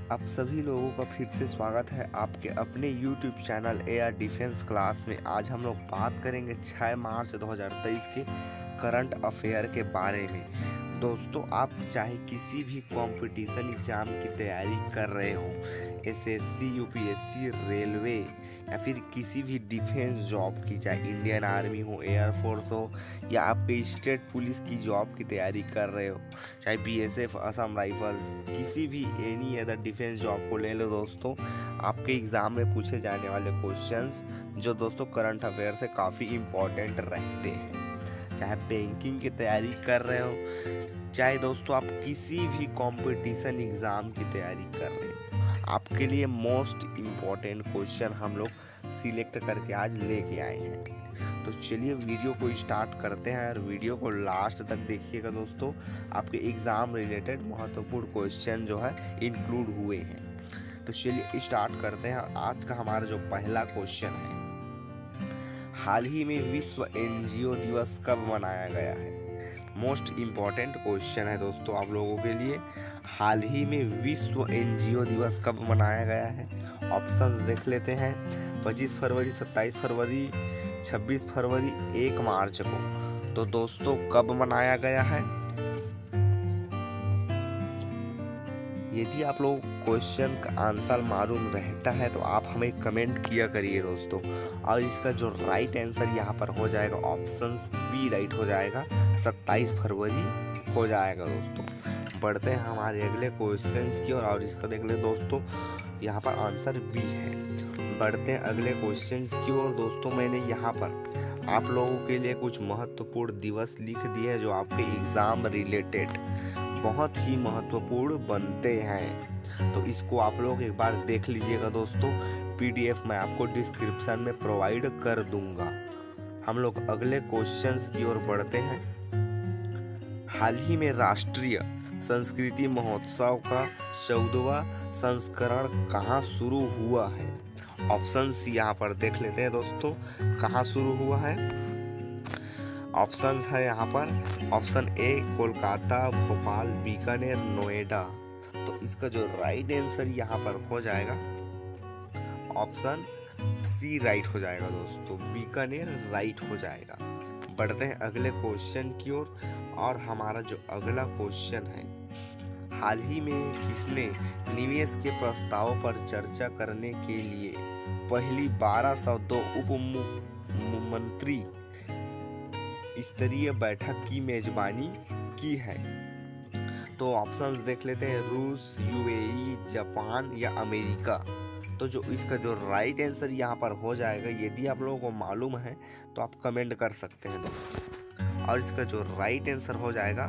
आप सभी लोगों का फिर से स्वागत है आपके अपने YouTube channel air defence class में। आज हम लोग बात करेंगे 6 मार्च 2023 के करंट अफेयर के बारे में। दोस्तों, आप चाहे किसी भी कंपटीशन एग्ज़ाम की तैयारी कर रहे हो, एसएससी, यूपीएससी, रेलवे या फिर किसी भी डिफेंस जॉब की, चाहे इंडियन आर्मी हो, एयरफोर्स हो या आपके स्टेट पुलिस की जॉब की तैयारी कर रहे हो, चाहे बीएसएफ, असम राइफल्स, किसी भी एनी अदर डिफेंस जॉब को ले लो दोस्तों, आपके एग्ज़ाम में पूछे जाने वाले क्वेश्चंस जो दोस्तों करंट अफेयर से काफ़ी इम्पोर्टेंट रहते हैं। चाहे बैंकिंग की तैयारी कर रहे हो, चाहे दोस्तों आप किसी भी कंपटीशन एग्ज़ाम की तैयारी कर रहे हो, आपके लिए मोस्ट इम्पॉर्टेंट क्वेश्चन हम लोग सिलेक्ट करके आज लेके आए हैं। तो चलिए वीडियो को स्टार्ट करते हैं और वीडियो को लास्ट तक देखिएगा दोस्तों। आपके एग्ज़ाम रिलेटेड महत्वपूर्ण क्वेश्चन जो है इंक्लूड हुए हैं। तो चलिए स्टार्ट करते हैं। आज का हमारा जो पहला क्वेश्चन है, हाल ही में विश्व एनजीओ दिवस कब मनाया गया है? मोस्ट इम्पॉर्टेंट क्वेश्चन है दोस्तों आप लोगों के लिए। हाल ही में विश्व एनजीओ दिवस कब मनाया गया है? ऑप्शंस देख लेते हैं। 25 फरवरी, 27 फरवरी, 26 फरवरी, 1 मार्च को। तो दोस्तों कब मनाया गया है? यदि आप लोग क्वेश्चन का आंसर मालूम रहता है तो आप हमें कमेंट किया करिए दोस्तों। और इसका जो राइट आंसर यहाँ पर हो जाएगा ऑप्शन बी राइट हो जाएगा, 27 फरवरी हो जाएगा दोस्तों। बढ़ते हैं हमारे अगले क्वेश्चंस की ओर और इसका देख ले दोस्तों, यहाँ पर आंसर बी है। बढ़ते हैं अगले क्वेश्चंस की ओर दोस्तों। मैंने यहाँ पर आप लोगों के लिए कुछ महत्वपूर्ण दिवस लिख दिए हैं जो आपके एग्ज़ाम रिलेटेड बहुत ही महत्वपूर्ण बनते हैं। तो इसको आप लोग एक बार देख लीजिएगा दोस्तों। पीडीएफ मैं आपको डिस्क्रिप्शन में प्रोवाइड कर दूंगा। हम लोग अगले क्वेश्चंस की ओर बढ़ते हैं। हाल ही में राष्ट्रीय संस्कृति महोत्सव का 14वां संस्करण कहाँ शुरू हुआ है? ऑप्शंस यहाँ पर देख लेते हैं दोस्तों, कहाँ शुरू हुआ है। ऑप्शंस है यहाँ पर। Option A Kolkata, Bhopal, Bikaner, Noida. तो इसका जो राइट आंसर यहाँ पर हो जाएगा ऑप्शन सी राइट हो जाएगा दोस्तों, बीकानेर राइट हो जाएगा। बढ़ते हैं अगले क्वेश्चन की ओर और हमारा जो अगला क्वेश्चन है, हाल ही में किसने निवेश के प्रस्ताव पर चर्चा करने के लिए पहली 1202 उप मंत्री स्तरीय बैठक की मेजबानी की है? तो ऑप्शंस देख लेते हैं। रूस, यूएई, जापान या अमेरिका। तो जो इसका जो राइट आंसर यहाँ पर हो जाएगा, यदि आप लोगों को मालूम है तो आप कमेंट कर सकते हैं दोस्तों। और इसका जो राइट आंसर हो जाएगा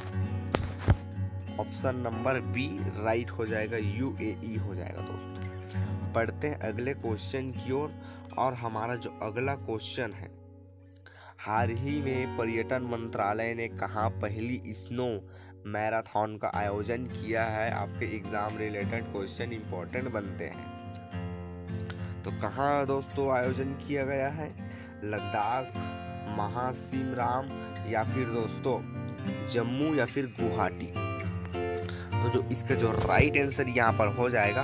ऑप्शन नंबर बी राइट हो जाएगा, यूएई हो जाएगा दोस्तों। बढ़ते हैं अगले क्वेश्चन की ओर और हमारा जो अगला क्वेश्चन है, हाल ही में पर्यटन मंत्रालय ने कहाँ पहली स्नो मैराथन का आयोजन किया है? आपके एग्जाम रिलेटेड क्वेश्चन इंपॉर्टेंट बनते हैं। तो कहाँ दोस्तों आयोजन किया गया है? लद्दाख, महासिमराम या फिर दोस्तों जम्मू या फिर गुवाहाटी। तो जो इसका जो राइट आंसर यहाँ पर हो जाएगा,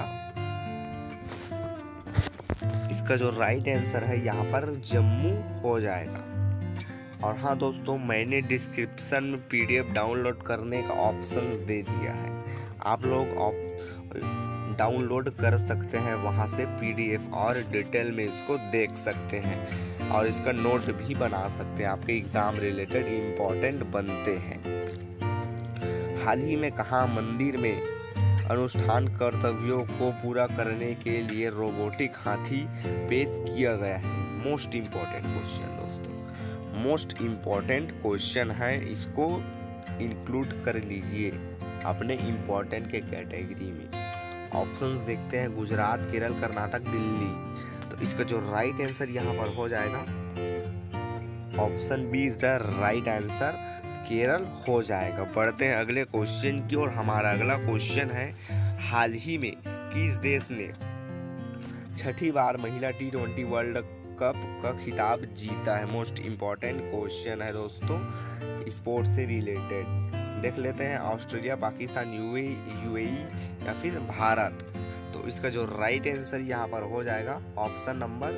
इसका जो राइट आंसर है यहाँ पर जम्मू हो जाएगा। और हाँ दोस्तों, मैंने डिस्क्रिप्शन में पीडीएफ डाउनलोड करने का ऑप्शन दे दिया है। आप लोग डाउनलोड कर सकते हैं वहाँ से पीडीएफ और डिटेल में इसको देख सकते हैं और इसका नोट भी बना सकते हैं। आपके एग्ज़ाम रिलेटेड इम्पोर्टेंट बनते हैं। हाल ही में कहाँ मंदिर में अनुष्ठान कर्तव्यों को पूरा करने के लिए रोबोटिक हाथी पेश किया गया है? मोस्ट इम्पॉर्टेंट क्वेश्चन दोस्तों, मोस्ट इम्पॉर्टेंट क्वेश्चन है। इसको इंक्लूड कर लीजिए अपने इम्पॉर्टेंट के कैटेगरी में। ऑप्शंस देखते हैं। गुजरात, केरल, कर्नाटक, दिल्ली। तो इसका जो राइट आंसर यहाँ पर हो जाएगा option B is the right answer, Kerala हो जाएगा। बढ़ते हैं अगले क्वेश्चन की ओर। हमारा अगला क्वेश्चन है, हाल ही में किस देश ने 6ठी बार महिला T20 वर्ल्ड कप का खिताब जीता है? मोस्ट इम्पॉर्टेंट क्वेश्चन है दोस्तों, स्पोर्ट्स से रिलेटेड। देख लेते हैं, ऑस्ट्रेलिया, पाकिस्तान, यूएई या फिर भारत। तो इसका जो राइट आंसर यहाँ पर हो जाएगा ऑप्शन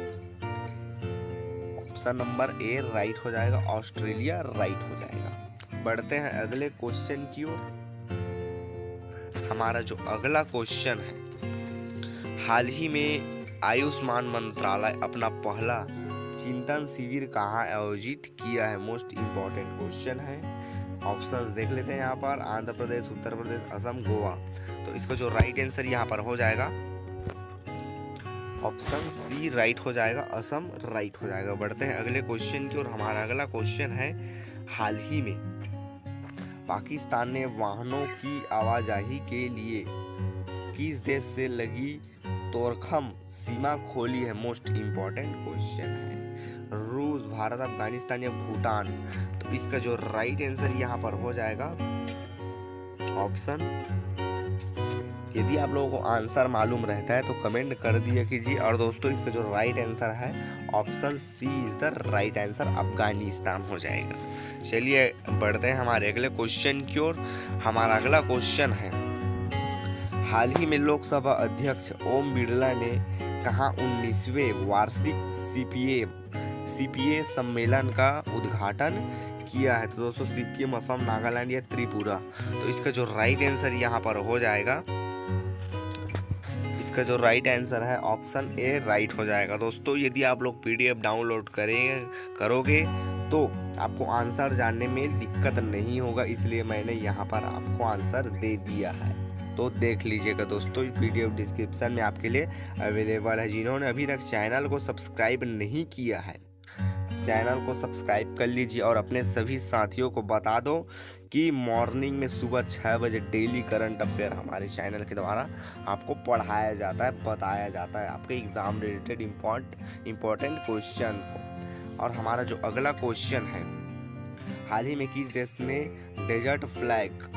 नंबर ए राइट हो जाएगा, ऑस्ट्रेलिया राइट हो जाएगा। बढ़ते हैं अगले क्वेश्चन की ओर। हमारा जो अगला क्वेश्चन है, हाल ही में आयुष्मान मंत्रालय अपना पहला चिंतन शिविर कहाँ आयोजित किया है? मोस्ट इम्पोर्टेंट क्वेश्चन है। ऑप्शंस देख लेते हैं यहाँ पर, आंध्र प्रदेश, उत्तर प्रदेश, असम, गोवा। तो इसका जो राइट आंसर यहाँ पर हो जाएगा ऑप्शन सी राइट हो जाएगा, असम राइट हो जाएगा। बढ़ते हैं अगले क्वेश्चन की ओर। हमारा अगला क्वेश्चन है, हाल ही में पाकिस्तान ने वाहनों की आवाजाही के लिए किस देश से लगी तोरखम सीमा खोली है? मोस्ट इम्पोर्टेंट क्वेश्चन है। रूस, भारत, अफगानिस्तान या भूटान। तो इसका जो राइट आंसर यहाँ पर हो जाएगा ऑप्शन, यदि आप लोगों को आंसर मालूम रहता है तो कमेंट कर दिया कीजिए। और दोस्तों इसका जो राइट आंसर है option C is the right answer, Afghanistan हो जाएगा। चलिए बढ़ते हैं हमारे अगले क्वेश्चन की ओर। हमारा अगला क्वेश्चन है, हाल ही में लोकसभा अध्यक्ष ओम बिरला ने कहाँ 19वें वार्षिक सीपीए सम्मेलन का उद्घाटन किया है? तो दोस्तों सिक्किम, असम, नागालैंड या त्रिपुरा। तो इसका जो राइट आंसर यहाँ पर हो जाएगा, इसका जो राइट आंसर है ऑप्शन ए राइट हो जाएगा। दोस्तों यदि आप लोग पीडीएफ डाउनलोड करोगे तो आपको आंसर जानने में दिक्कत नहीं होगा, इसलिए मैंने यहाँ पर आपको आंसर दे दिया है। तो देख लीजिएगा दोस्तों, पीडीएफ डिस्क्रिप्शन में आपके लिए अवेलेबल है। जिन्होंने अभी तक चैनल को सब्सक्राइब नहीं किया है, चैनल को सब्सक्राइब कर लीजिए और अपने सभी साथियों को बता दो कि मॉर्निंग में सुबह 6 बजे डेली करंट अफेयर हमारे चैनल के द्वारा आपको पढ़ाया जाता है, बताया जाता है आपके एग्जाम रिलेटेड इम्पोर्टेंट क्वेश्चन को। और हमारा जो अगला क्वेश्चन है, हाल ही में किस देश ने डेजर्ट फ्लैग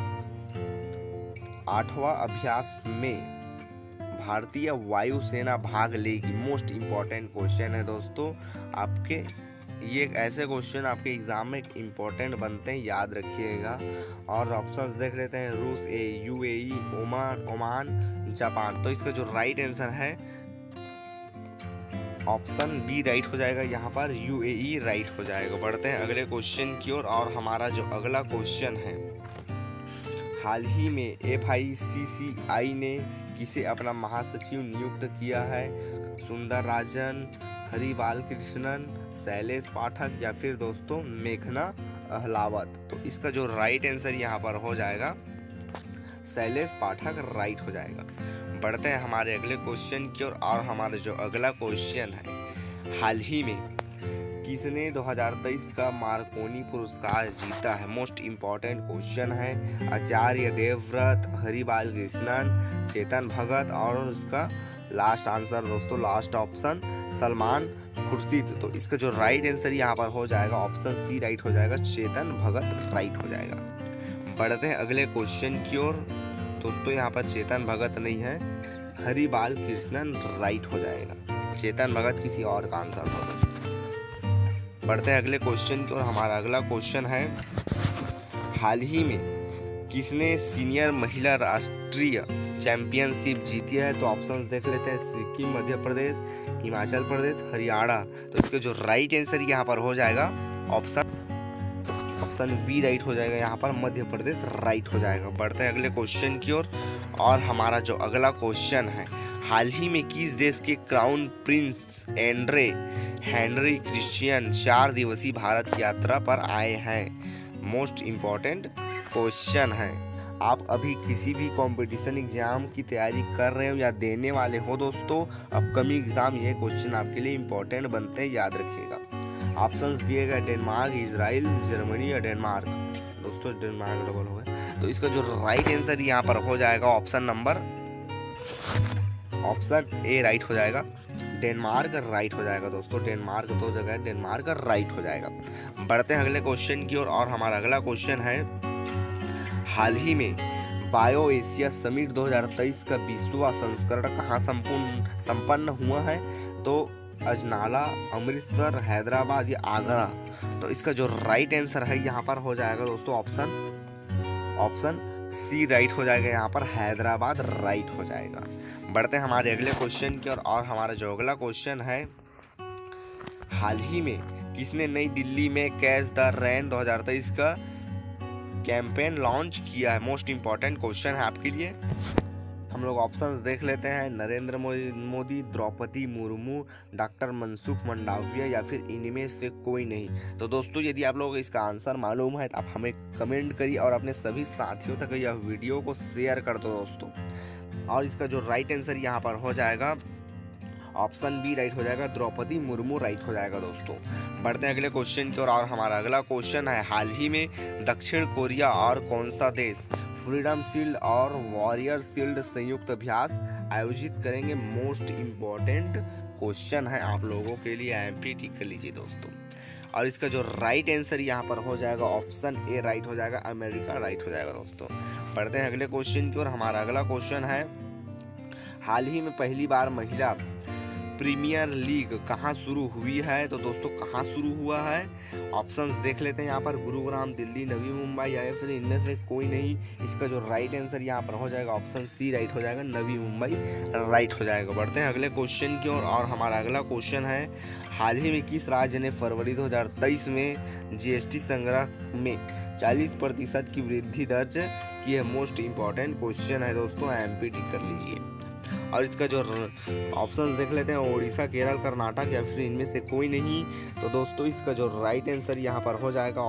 8वां अभ्यास में भारतीय वायुसेना भाग लेगी? मोस्ट इम्पॉर्टेंट क्वेश्चन है दोस्तों। आपके ये एक ऐसे क्वेश्चन आपके एग्जाम में इम्पोर्टेंट बनते हैं, याद रखिएगा। और ऑप्शंस देख लेते हैं, रूस, यूएई, ओमान, जापान। तो इसका जो राइट आंसर है ऑप्शन बी राइट हो जाएगा, यहाँ पर यूएई राइट हो जाएगा। बढ़ते हैं अगले क्वेश्चन की ओर। और हमारा जो अगला क्वेश्चन है, हाल ही में FICCI ने किसे अपना महासचिव नियुक्त किया है? सुंदर राजन, हरि बालकृष्णन, शैलेश पाठक या फिर दोस्तों मेघना अहलावत। तो इसका जो राइट आंसर यहाँ पर हो जाएगा शैलेश पाठक राइट हो जाएगा। बढ़ते हैं हमारे अगले क्वेश्चन की ओर। और हमारा जो अगला क्वेश्चन है, हाल ही में किसने 2023 का मार्कोनी पुरस्कार जीता है? मोस्ट इम्पॉर्टेंट क्वेश्चन है। आचार्य देवव्रत, हरि बालकृष्णन, चेतन भगत और उसका लास्ट आंसर दोस्तों, लास्ट ऑप्शन सलमान खुर्शीद। तो इसका जो राइट आंसर यहाँ पर हो जाएगा ऑप्शन सी राइट हो जाएगा, चेतन भगत राइट हो जाएगा। बढ़ते हैं अगले क्वेश्चन की ओर। दोस्तों यहाँ पर चेतन भगत नहीं है, हरि बालकृष्णन राइट हो जाएगा, चेतन भगत किसी और का आंसर होगा। बढ़ते हैं अगले क्वेश्चन की ओर। हमारा अगला क्वेश्चन है, हाल ही में किसने सीनियर महिला राष्ट्रीय चैंपियनशिप जीती है? तो ऑप्शंस देख लेते हैं, सिक्किम, मध्य प्रदेश, हिमाचल प्रदेश, हरियाणा। तो इसके जो राइट आंसर यहाँ पर हो जाएगा ऑप्शन बी राइट हो जाएगा, यहाँ पर मध्य प्रदेश राइट हो जाएगा। बढ़ते हैं अगले क्वेश्चन की ओर। और हमारा जो अगला क्वेश्चन है, हाल ही में किस देश के crown prince Andre Henry Christian 4 दिवसीय भारत यात्रा पर आए हैं? मोस्ट इम्पॉर्टेंट क्वेश्चन है। आप अभी किसी भी कंपटीशन एग्जाम की तैयारी कर रहे हो या देने वाले हो दोस्तों, अपकमिंग एग्जाम ये क्वेश्चन आपके लिए इम्पोर्टेंट बनते हैं, याद रखिएगा। ऑप्शंस दिए गए, डेनमार्क, इजराइल, जर्मनी या डेनमार्क। दोस्तों डेनमार्क डबल हो गया। तो इसका जो राइट आंसर यहाँ पर हो जाएगा ऑप्शन ए राइट हो जाएगा, डेनमार्क राइट हो जाएगा। दोस्तों डेनमार्क 2 जगह है, डेनमार्क राइट हो जाएगा। बढ़ते हैं अगले क्वेश्चन की ओर। और हमारा अगला क्वेश्चन है, हाल ही में बायो एशिया समिट 2023 का 20वां संस्करण कहाँ संपन्न हुआ है? तो अजनाला, अमृतसर, हैदराबाद या आगरा। तो इसका जो राइट आंसर है यहाँ पर हो जाएगा दोस्तों ऑप्शन सी राइट हो जाएगा, यहाँ पर हैदराबाद राइट हो जाएगा। बढ़ते हैं हमारे अगले क्वेश्चन की ओर, और हमारा जो अगला क्वेश्चन है, हाल ही में किसने नई दिल्ली में कैच द रेन 2023 का कैंपेन लॉन्च किया है? मोस्ट इंपॉर्टेंट क्वेश्चन है आपके लिए। हम लोग ऑप्शंस देख लेते हैं, नरेंद्र मोदी, द्रौपदी मुर्मू, डॉक्टर मनसुख मंडाविया या फिर इनमें से कोई नहीं। तो दोस्तों यदि आप लोगों को इसका आंसर मालूम है तो आप हमें कमेंट करिए और अपने सभी साथियों तक यह वीडियो को शेयर कर दो दोस्तों। और इसका जो राइट आंसर यहाँ पर हो जाएगा ऑप्शन बी राइट हो जाएगा, द्रौपदी मुर्मू राइट हो जाएगा दोस्तों। बढ़ते हैं अगले क्वेश्चन की ओर, और हमारा अगला क्वेश्चन है, हाल ही में दक्षिण कोरिया और कौन सा देश फ्रीडम शील्ड और वॉरियर शील्ड संयुक्त अभ्यास आयोजित करेंगे? मोस्ट इम्पॉर्टेंट क्वेश्चन है आप लोगों के लिए, एमपीटी कर लीजिए दोस्तों। और इसका जो राइट आंसर यहाँ पर हो जाएगा ऑप्शन ए राइट हो जाएगा, अमेरिका राइट हो जाएगा दोस्तों। बढ़ते हैं अगले क्वेश्चन की ओर, हमारा अगला क्वेश्चन है, हाल ही में पहली बार महिला प्रीमियर लीग कहाँ शुरू हुई है? तो दोस्तों कहाँ शुरू हुआ है? ऑप्शंस देख लेते हैं यहाँ पर, गुरुग्राम, दिल्ली, नवी मुंबई या फिर इनमें से कोई नहीं। इसका जो राइट आंसर यहाँ पर हो जाएगा ऑप्शन सी राइट हो जाएगा, नवी मुंबई राइट हो जाएगा। बढ़ते हैं अगले क्वेश्चन की ओर, और हमारा अगला क्वेश्चन है, हाल ही में किस राज्य ने फरवरी 2023 में जीएसटी संग्रह में 40% की वृद्धि दर्ज की है? मोस्ट इंपॉर्टेंट क्वेश्चन है दोस्तों, एमपीटी कर लीजिए। और इसका जो ऑप्शंस देख लेते हैं, उड़ीसा, केरल, कर्नाटक या फिर इनमें से कोई नहीं। तो दोस्तों इसका जो राइट आंसर यहाँ पर हो जाएगा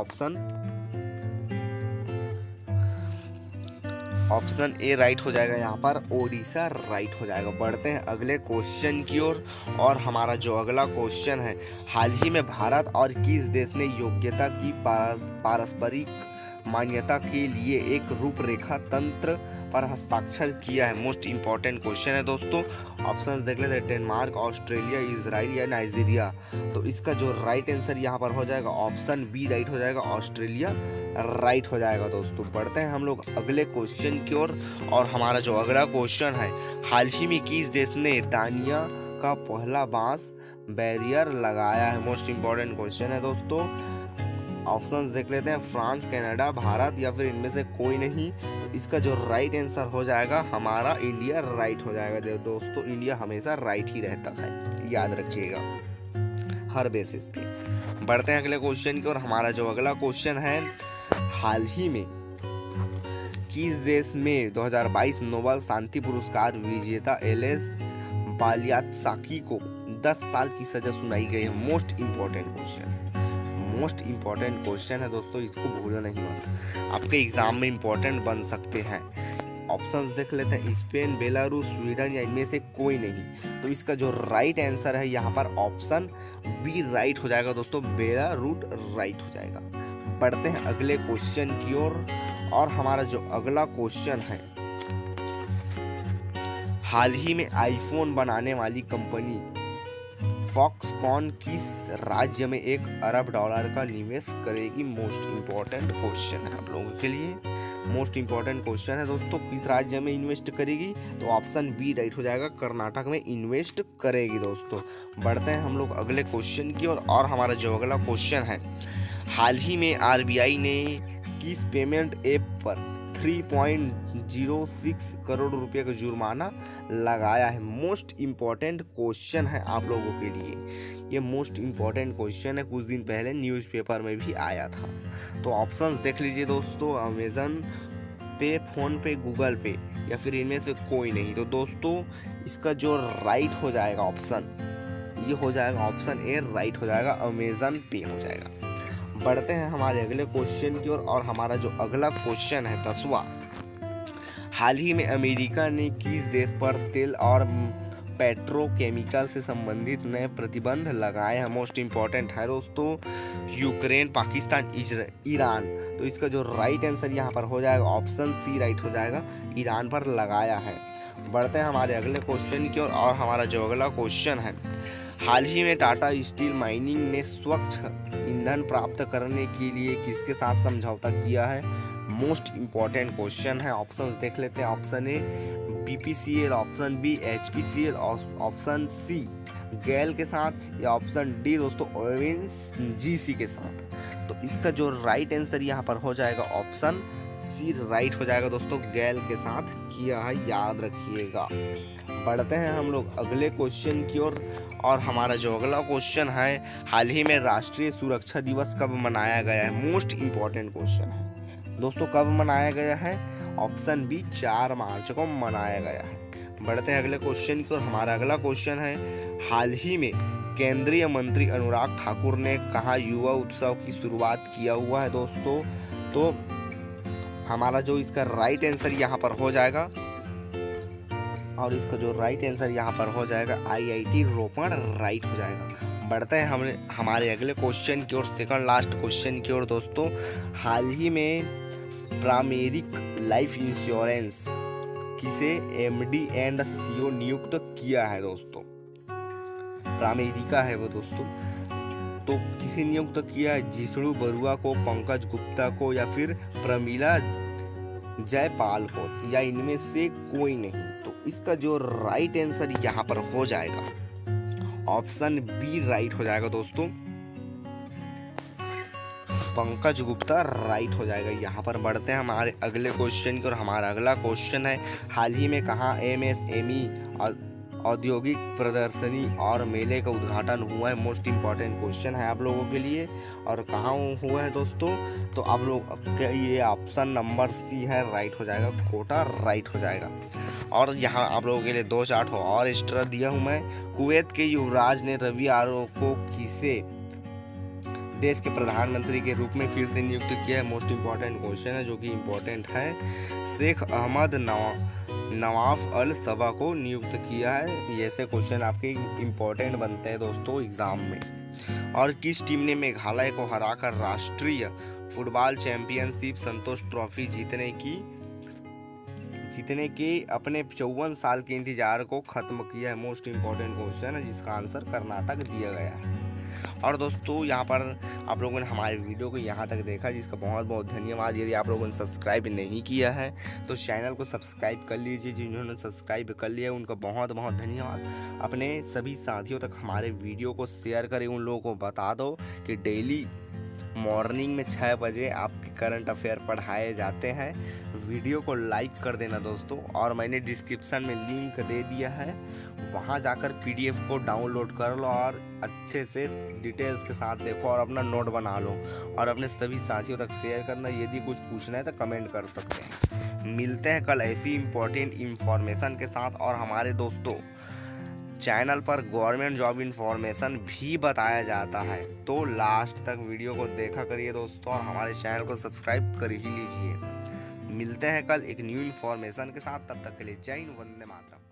ऑप्शन ए राइट हो जाएगा, यहाँ पर ओडिशा राइट हो जाएगा। बढ़ते हैं अगले क्वेश्चन की ओर, और हमारा जो अगला क्वेश्चन है, हाल ही में भारत और किस देश ने योग्यता की पारस्परिक मान्यता के लिए एक रूपरेखा तंत्र पर हस्ताक्षर किया है? मोस्ट इंपॉर्टेंट क्वेश्चन है दोस्तों। ऑप्शंस देख लेते हैं, डेनमार्क, ऑस्ट्रेलिया, इजराइल या नाइजीरिया। तो इसका जो राइट आंसर यहाँ पर हो जाएगा ऑप्शन बी राइट हो जाएगा, ऑस्ट्रेलिया राइट हो जाएगा दोस्तों। बढ़ते हैं हम लोग अगले क्वेश्चन की ओर, और हमारा जो अगला क्वेश्चन है, हाल ही में किस देश ने दानिया का पहला बांस बैरियर लगाया है? मोस्ट इंपॉर्टेंट क्वेश्चन है दोस्तों। ऑप्शंस देख लेते हैं, फ्रांस, कनाडा, भारत या फिर इनमें से कोई नहीं। तो इसका जो राइट आंसर हो जाएगा हमारा इंडिया राइट हो जाएगा दोस्तों। इंडिया हमेशा राइट ही रहता है, याद रखिएगा हर बेसिस पे। बढ़ते हैं अगले क्वेश्चन की ओर, हमारा जो अगला क्वेश्चन है, हाल ही में किस देश में 2022 नोबेल शांति पुरस्कार विजेता एलेस बालियात्साकी को 10 साल की सजा सुनाई गई है? मोस्ट इंपॉर्टेंट क्वेश्चन है दोस्तों, इसको भूलना नहीं मत, आपके एग्जाम में इंपॉर्टेंट बन सकते हैं। ऑप्शंस देख लेते हैं, स्पेन, बेलारूस, स्वीडन या इनमें से कोई नहीं। तो इसका जो राइट आंसर है यहाँ पर ऑप्शन बी राइट हो जाएगा दोस्तों, बेलारूस राइट हो जाएगा। बढ़ते हैं अगले क्वेश्चन की ओर, और हमारा जो अगला क्वेश्चन है, हाल ही में आईफोन बनाने वाली कंपनी फॉक्सकॉन किस राज्य में $1 अरब का निवेश करेगी? मोस्ट इंपॉर्टेंट क्वेश्चन है आप लोगों के लिए, मोस्ट इंपॉर्टेंट क्वेश्चन है दोस्तों। किस राज्य में इन्वेस्ट करेगी? तो ऑप्शन बी राइट हो जाएगा, कर्नाटक में इन्वेस्ट करेगी दोस्तों। बढ़ते हैं हम लोग अगले क्वेश्चन की ओर, और हमारा जो अगला क्वेश्चन है, हाल ही में आरबीआई ने किस पेमेंट ऐप पर 3.06 करोड़ रुपए का जुर्माना लगाया है? मोस्ट इम्पॉर्टेंट क्वेश्चन है आप लोगों के लिए, ये मोस्ट इम्पॉर्टेंट क्वेश्चन है, कुछ दिन पहले न्यूज़पेपर में भी आया था। तो ऑप्शंस देख लीजिए दोस्तों, अमेजन पे, फोन पे, गूगल पे या फिर इनमें से कोई नहीं। तो दोस्तों इसका जो राइट हो जाएगा ऑप्शन, ये हो जाएगा ऑप्शन ए राइट हो जाएगा, अमेजन पे हो जाएगा। बढ़ते हैं हमारे अगले क्वेश्चन की ओर, और हमारा जो अगला क्वेश्चन है 10वां, हाल ही में अमेरिका ने किस देश पर तेल और पेट्रोकेमिकल से संबंधित नए प्रतिबंध लगाए हैं? मोस्ट इंपॉर्टेंट है दोस्तों, यूक्रेन, पाकिस्तान, ईरान। तो इसका जो राइट आंसर यहाँ पर हो जाएगा ऑप्शन सी राइट हो जाएगा, ईरान पर लगाया है। बढ़ते हैं हमारे अगले क्वेश्चन की ओर, और हमारा जो अगला क्वेश्चन है, हाल ही में टाटा स्टील माइनिंग ने स्वच्छ ईंधन प्राप्त करने के लिए किसके साथ समझौता किया है? मोस्ट इंपॉर्टेंट क्वेश्चन है। ऑप्शंस देख लेते हैं, option A BPCL, option B HPCL, option C GAIL के साथ, या ऑप्शन डी दोस्तों ओएनजीसी के साथ। तो इसका जो राइट आंसर यहाँ पर हो जाएगा ऑप्शन सी राइट हो जाएगा दोस्तों, गैल के साथ किया है, याद रखिएगा। बढ़ते हैं हम लोग अगले क्वेश्चन की ओर। और हमारा जो अगला क्वेश्चन है, हाल ही में राष्ट्रीय सुरक्षा दिवस कब मनाया गया है? मोस्ट इम्पॉर्टेंट क्वेश्चन है दोस्तों, कब मनाया गया है? ऑप्शन बी 4 मार्च को मनाया गया है। बढ़ते हैं अगले क्वेश्चन की ओर। हमारा अगला क्वेश्चन है, हाल ही में केंद्रीय मंत्री अनुराग ठाकुर ने कहाँ युवा उत्सव की शुरुआत किया हुआ है दोस्तों? तो हमारा जो इसका राइट आंसर यहाँ पर हो जाएगा, और इसका जो राइट आंसर यहाँ पर हो जाएगा IIT रोपड़ राइट हो जाएगा। बढ़ते हैं हमारे अगले क्वेश्चन की ओर, सेकंड लास्ट क्वेश्चन की ओर दोस्तों। हाल ही में प्राइमेरिक लाइफ इंश्योरेंस किसे MD एंड CO नियुक्त किया है दोस्तों? प्राइमेरिका है वो दोस्तों, तो किसे नियुक्त किया है? जिष्णु बरुआ को, पंकज गुप्ता को, या फिर प्रमीला जयपाल को, या इनमें से कोई नहीं? तो इसका जो राइट आंसर यहाँ पर हो जाएगा ऑप्शन बी राइट हो जाएगा दोस्तों, पंकज गुप्ता राइट हो जाएगा यहाँ पर। बढ़ते हैं हमारे अगले क्वेश्चन की, और हमारा अगला क्वेश्चन है, हाल ही में कहाँ MSME औद्योगिक प्रदर्शनी और मेले का उद्घाटन हुआ है? मोस्ट इम्पॉर्टेंट क्वेश्चन है आप लोगों के लिए। और कहाँ हुआ है दोस्तों? तो आप लोग ये ऑप्शन नंबर सी है, राइट हो जाएगा, कोटा राइट हो जाएगा। और यहाँ आप लोगों के लिए 2-4 और एक्स्ट्रा दिया हूँ मैं। कुवैत के युवराज ने रवि आरो को किसे देश के प्रधानमंत्री के रूप में फिर से नियुक्त किया है? मोस्ट इम्पॉर्टेंट क्वेश्चन है जो कि इम्पोर्टेंट है। शेख अहमद नवाफ अल सबा को नियुक्त किया है। ये ऐसे क्वेश्चन आपके इम्पोर्टेंट बनते हैं दोस्तों एग्जाम में। और किस टीम ने मेघालय को हराकर राष्ट्रीय फुटबॉल चैंपियनशिप संतोष ट्रॉफी जीतने के अपने 54 साल के इंतजार को खत्म किया है? मोस्ट इम्पॉर्टेंट क्वेश्चन है जिसका आंसर कर्नाटक दिया गया है। और दोस्तों यहाँ पर आप लोगों ने हमारे वीडियो को यहाँ तक देखा, जिसका बहुत बहुत धन्यवाद। यदि आप लोगों ने सब्सक्राइब नहीं किया है तो चैनल को सब्सक्राइब कर लीजिए। जिन्होंने सब्सक्राइब कर लिया उनका बहुत बहुत धन्यवाद। अपने सभी साथियों तक हमारे वीडियो को शेयर करें। उन लोगों को बता दो कि डेली मॉर्निंग में 6 बजे आपके करंट अफेयर पढ़ाए जाते हैं। वीडियो को लाइक कर देना दोस्तों, और मैंने डिस्क्रिप्शन में लिंक दे दिया है, वहां जाकर PDF को डाउनलोड कर लो और अच्छे से डिटेल्स के साथ देखो और अपना नोट बना लो, और अपने सभी साथियों तक शेयर करना। यदि कुछ पूछना है तो कमेंट कर सकते हैं। मिलते हैं कल ऐसी इंपॉर्टेंट इंफॉर्मेशन के साथ। और हमारे दोस्तों चैनल पर गवर्नमेंट जॉब इन्फॉर्मेशन भी बताया जाता है, तो लास्ट तक वीडियो को देखा करिए दोस्तों, और हमारे चैनल को सब्सक्राइब कर ही लीजिए। मिलते हैं कल एक न्यू इन्फॉर्मेशन के साथ, तब तक के लिए जय हिंद, वंदे मातरम।